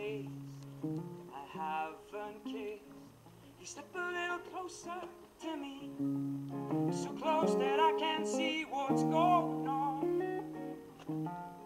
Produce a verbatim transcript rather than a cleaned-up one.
face I haven't kissed. You step a little closer to me, so close that I can't see what's going on.